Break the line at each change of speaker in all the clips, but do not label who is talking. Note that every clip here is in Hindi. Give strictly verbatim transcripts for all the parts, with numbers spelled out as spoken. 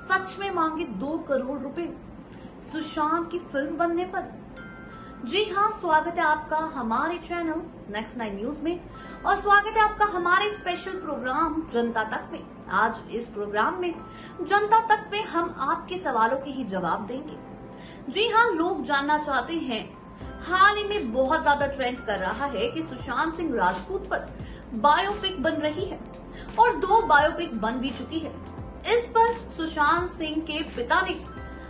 सच में मांगे दो करोड़ रुपए सुशांत की फिल्म बनने पर। जी हाँ, स्वागत है आपका हमारे चैनल नेक्स्ट नाइन न्यूज में और स्वागत है आपका हमारे स्पेशल प्रोग्राम जनता तक में। आज इस प्रोग्राम में जनता तक में हम आपके सवालों के ही जवाब देंगे। जी हाँ, लोग जानना चाहते हैं, हाल ही में बहुत ज्यादा ट्रेंड कर रहा है कि सुशांत सिंह राजपूत पर बायोपिक बन रही है और दो बायोपिक बन भी चुकी है। इस पर सुशांत सिंह के पिता ने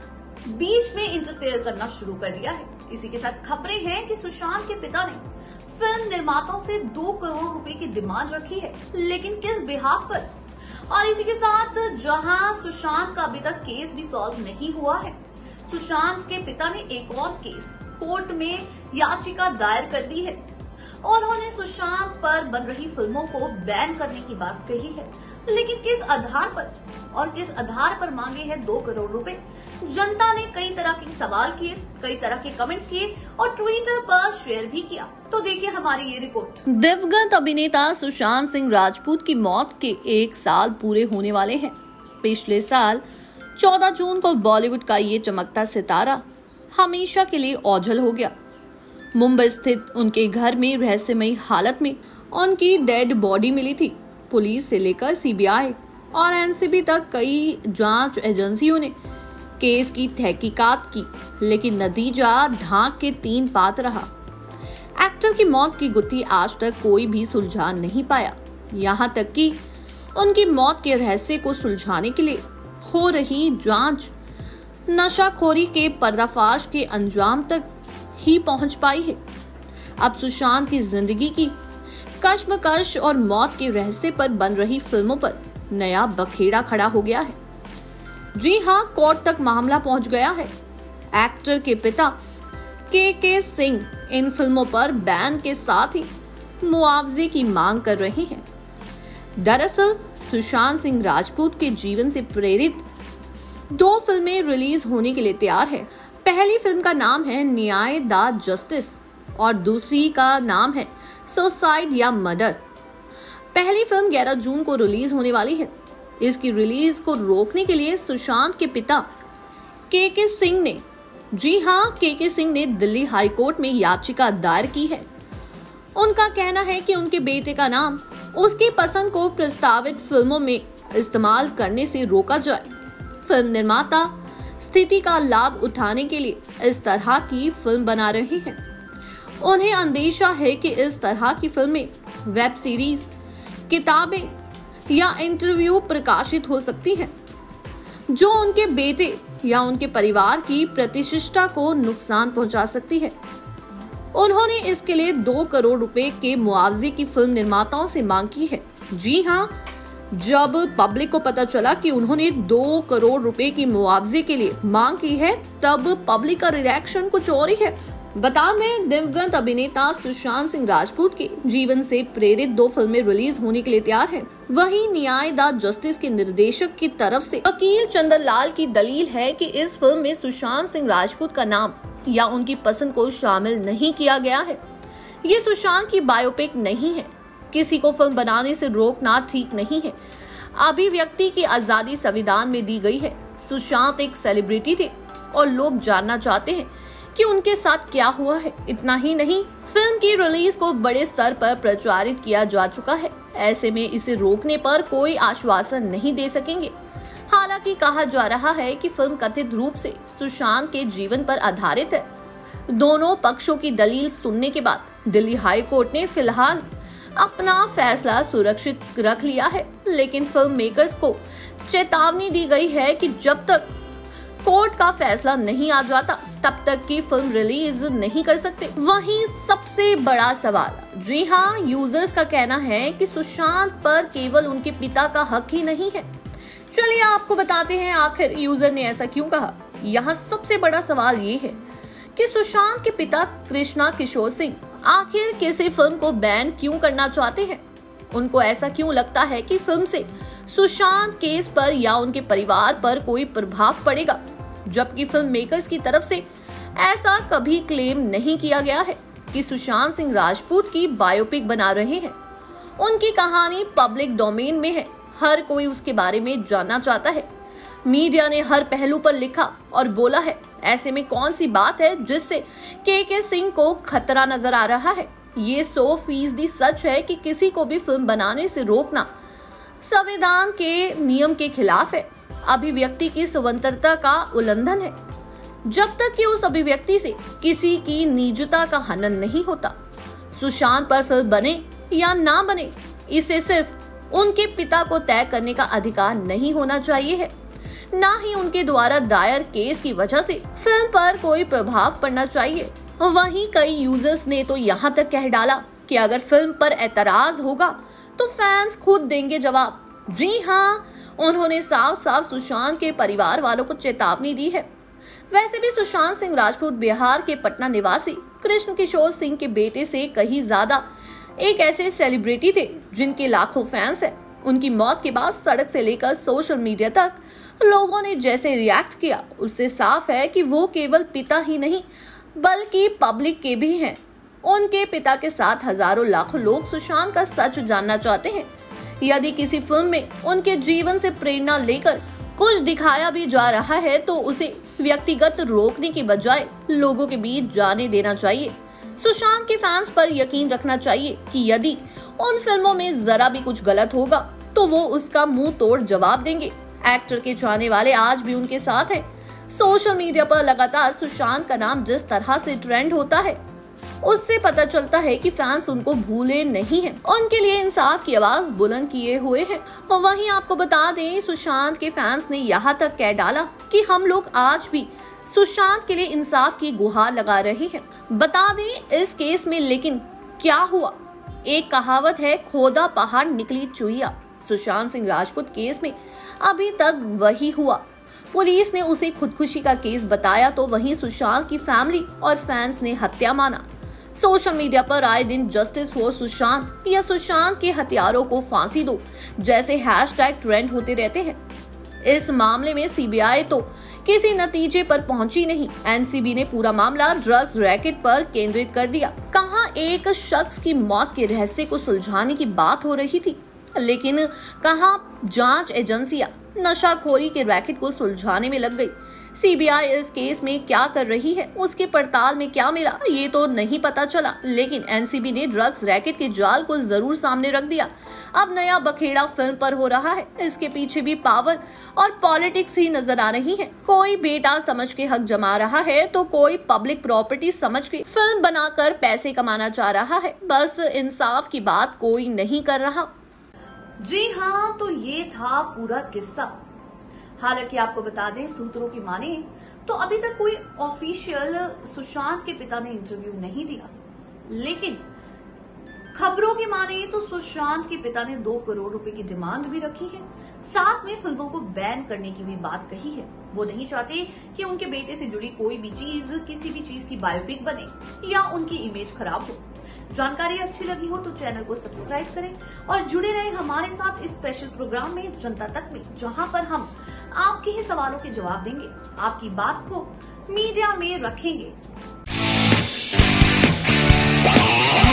बीच में इंटरफेयर करना शुरू कर दिया है। इसी के साथ खबरें हैं कि सुशांत के पिता ने फिल्म निर्माताओं से दो करोड़ रुपए की डिमांड रखी है, लेकिन किस बिहाफ पर। और इसी के साथ जहां सुशांत का अभी तक केस भी सॉल्व नहीं हुआ है, सुशांत के पिता ने एक और केस कोर्ट में याचिका दायर कर दी है और उन्होंने सुशांत पर बन रही फिल्मों को बैन करने की बात कही है, लेकिन किस आधार पर और किस आधार पर मांगे हैं दो करोड़ रुपए। जनता ने कई तरह के सवाल किए, कई तरह के कमेंट्स किए और ट्विटर पर शेयर भी किया। तो देखिए हमारी ये रिपोर्ट।
दिवंगत अभिनेता सुशांत सिंह राजपूत की मौत के एक साल पूरे होने वाले हैं। पिछले साल चौदह जून को बॉलीवुड का ये चमकता सितारा हमेशा के लिए ओझल हो गया। मुंबई स्थित उनके घर में रहस्यमयी हालत में उनकी डेड बॉडी मिली थी। पुलिस से लेकर सीबीआई और एनसीबी तक कई जांच एजेंसियों ने केस की तहकीकात की, लेकिन नतीजा ढांक के तीन पात रहा। एक्टर की मौत की गुत्थी आज तक कोई भी सुलझा नहीं पाया। यहाँ तक कि उनकी मौत के रहस्य को सुलझाने के लिए हो रही जांच नशाखोरी के पर्दाफाश के अंजाम तक ही पहुंच पाई है। अब सुशांत की जिंदगी की कश्मकश और मौत के रहस्य पर बन रही फिल्मों पर नया बखेड़ा खड़ा हो गया है। जी हाँ, कोर्ट तक मामला पहुंच गया है। एक्टर के पिता के के सिंह इन फिल्मों पर बैन के साथ ही मुआवजे की मांग कर रहे हैं। दरअसल सुशांत सिंह राजपूत के जीवन से प्रेरित दो फिल्में रिलीज होने के लिए तैयार है। पहली फिल्म का नाम है न्याय दा जस्टिस और दूसरी का नाम है सुसाइड या मर्डर। पहली फिल्म ग्यारह जून को रिलीज होने वाली है। इसकी रिलीज को रोकने के लिए सुशांत के पिता के के सिंह ने जी हाँ के के सिंह ने दिल्ली हाई कोर्ट में याचिका दायर की है। उनका कहना है कि उनके बेटे का नाम उसकी पसंद को प्रस्तावित फिल्मों में इस्तेमाल करने से रोका जाए। फिल्म निर्माता स्थिति का लाभ उठाने के लिए इस तरह की फिल्म बना रहे हैं। उन्हें अंदेशा है कि इस तरह की फिल्में, वेब सीरीज, किताबें या इंटरव्यू प्रकाशित हो सकती हैं, जो उनके बेटे या उनके परिवार की प्रतिष्ठा को नुकसान पहुंचा सकती है। उन्होंने इसके लिए दो करोड़ रुपए के मुआवजे की फिल्म निर्माताओं से मांग की है। जी हाँ, जब पब्लिक को पता चला कि उन्होंने दो करोड़ रुपए की मुआवजे के लिए मांग की है, तब पब्लिक का रिएक्शन कुछ और ही है। बता दें, दिवंगत अभिनेता सुशांत सिंह राजपूत के जीवन से प्रेरित दो फिल्में रिलीज होने के लिए तैयार हैं। वहीं न्याय दा जस्टिस के निर्देशक की तरफ से वकील चंदन लाल की दलील है कि इस फिल्म में सुशांत सिंह राजपूत का नाम या उनकी पसंद को शामिल नहीं किया गया है। ये सुशांत की बायोपिक नहीं है। किसी को फिल्म बनाने से रोकना ठीक नहीं है। अभिव्यक्ति की आजादी संविधान में दी गई है। सुशांत एक सेलिब्रिटी थे और लोग जानना चाहते हैं कि उनके साथ क्या हुआ है। इतना ही नहीं, फिल्म की रिलीज को बड़े स्तर पर प्रचारित किया जा चुका है। ऐसे में इसे रोकने पर कोई आश्वासन नहीं दे सकेंगे। हालांकि कहा जा रहा है कि फिल्म कथित रूप से सुशांत के जीवन पर आधारित है। दोनों पक्षों की दलील सुनने के बाद दिल्ली हाई कोर्ट ने फिलहाल अपना फैसला सुरक्षित रख लिया है, लेकिन फिल्म मेकर्स को चेतावनी दी गई है कि जब तक कोर्ट का फैसला नहीं आ जाता, तब तक की फिल्म रिलीज नहीं कर सकते। वहीं सबसे बड़ा सवाल, जी हाँ, यूजर्स का कहना है कि सुशांत पर केवल उनके पिता का हक ही नहीं है। चलिए आपको बताते हैं आखिर यूजर ने ऐसा क्यों कहा। यहाँ सबसे बड़ा सवाल ये है कि सुशांत के पिता कृष्णा किशोर सिंह आखिर किसी फिल्म को बैन क्यों करना चाहते हैं। उनको ऐसा क्यों लगता है कि फिल्म से सुशांत केस पर या उनके परिवार पर कोई प्रभाव पड़ेगा, जबकि फिल्म मेकर्स की तरफ से ऐसा कभी क्लेम नहीं किया गया है कि सुशांत सिंह राजपूत की बायोपिक बना रहे हैं। उनकी कहानी पब्लिक डोमेन में है, हर कोई उसके बारे में जानना चाहता है। मीडिया ने हर पहलू पर लिखा और बोला है। ऐसे में कौन सी बात है जिससे के के सिंह को खतरा नजर आ रहा है? ये सौ फीसदी सच है कि किसी को भी फिल्म बनाने से रोकना संविधान के नियम के खिलाफ है, अभिव्यक्ति की स्वतंत्रता का उल्लंघन है, जब तक कि उस अभिव्यक्ति से किसी की निजता का हनन नहीं होता। सुशांत पर फिल्म बने या ना बने, इसे सिर्फ उनके पिता को तय करने का अधिकार नहीं होना चाहिए है, ना ही उनके द्वारा दायर केस की वजह से फिल्म पर कोई प्रभाव पड़ना चाहिए। वहीं कई यूजर्स ने तो यहाँ तक कह डाला कि अगर फिल्म पर एतराज होगा तो फैंस खुद देंगे जवाब। जी हाँ, उन्होंने साफ साफ सुशांत के परिवार वालों को चेतावनी दी है। वैसे भी सुशांत सिंह राजपूत बिहार के पटना निवासी कृष्ण किशोर सिंह के बेटे से कहीं ज्यादा एक ऐसे सेलिब्रिटी थे जिनके लाखों फैंस हैं। उनकी मौत के बाद सड़क से लेकर सोशल मीडिया तक लोगों ने जैसे रिएक्ट किया, उससे साफ है कि वो केवल पिता ही नहीं बल्कि पब्लिक के भी हैं। उनके पिता के साथ हजारों लाखों लोग सुशांत का सच जानना चाहते हैं। यदि किसी फिल्म में उनके जीवन से प्रेरणा लेकर कुछ दिखाया भी जा रहा है तो उसे व्यक्तिगत रोकने की बजाय लोगों के बीच जाने देना चाहिए। सुशांत के फैंस पर यकीन रखना चाहिए कि यदि उन फिल्मों में जरा भी कुछ गलत होगा तो वो उसका मुंह तोड़ जवाब देंगे। एक्टर के चाहने वाले आज भी उनके साथ हैं। सोशल मीडिया पर लगातार सुशांत का नाम जिस तरह से ट्रेंड होता है उससे पता चलता है कि फैंस उनको भूले नहीं हैं, उनके लिए इंसाफ की आवाज बुलंद किए हुए हैं। और वहीं आपको बता दें, सुशांत के फैंस ने यहाँ तक कह डाला कि हम लोग आज भी सुशांत के लिए इंसाफ की गुहार लगा रहे हैं। बता दें इस केस में लेकिन क्या हुआ, एक कहावत है, खोदा पहाड़ निकली चुहिया। सुशांत सिंह राजपूत केस में अभी तक वही हुआ। पुलिस ने उसे खुदकुशी का केस बताया तो वहीं सुशांत की फैमिली और फैंस ने हत्या माना। सोशल मीडिया पर आए दिन जस्टिस हो सुशांत या सुशांत के हत्यारों को फांसी दो जैसे हैशटैग ट्रेंड होते रहते हैं। इस मामले में सीबीआई तो किसी नतीजे पर पहुंची नहीं। एनसीबी ने पूरा मामला ड्रग्स रैकेट पर केंद्रित कर दिया। कहां एक शख्स की मौत के रहस्य को सुलझाने की बात हो रही थी, लेकिन कहां जांच एजेंसियां नशाखोरी के रैकेट को सुलझाने में लग गई। सीबीआई इस केस में क्या कर रही है, उसके पड़ताल में क्या मिला, ये तो नहीं पता चला, लेकिन एनसीबी ने ड्रग्स रैकेट के जाल को जरूर सामने रख दिया। अब नया बखेड़ा फिल्म पर हो रहा है। इसके पीछे भी पावर और पॉलिटिक्स ही नजर आ रही है। कोई बेटा समझ के हक जमा रहा है तो कोई पब्लिक प्रॉपर्टी समझ के फिल्म बनाकर पैसे कमाना चाह रहा है। बस इंसाफ की बात कोई नहीं कर रहा।
जी हाँ, तो ये था पूरा किस्सा। हालांकि आपको बता दें, सूत्रों की माने तो अभी तक कोई ऑफिशियल सुशांत के पिता ने इंटरव्यू नहीं दिया, लेकिन खबरों की माने तो सुशांत के पिता ने दो करोड़ रुपए की डिमांड भी रखी है। साथ में फिल्मों को बैन करने की भी बात कही है। वो नहीं चाहते कि उनके बेटे से जुड़ी कोई भी चीज किसी भी चीज की बायोपिक बने या उनकी इमेज खराब हो। जानकारी अच्छी लगी हो तो चैनल को सब्सक्राइब करें और जुड़े रहें हमारे साथ इस स्पेशल प्रोग्राम में जनता तक में, जहां पर हम आपके ही सवालों के जवाब देंगे, आपकी बात को मीडिया में रखेंगे।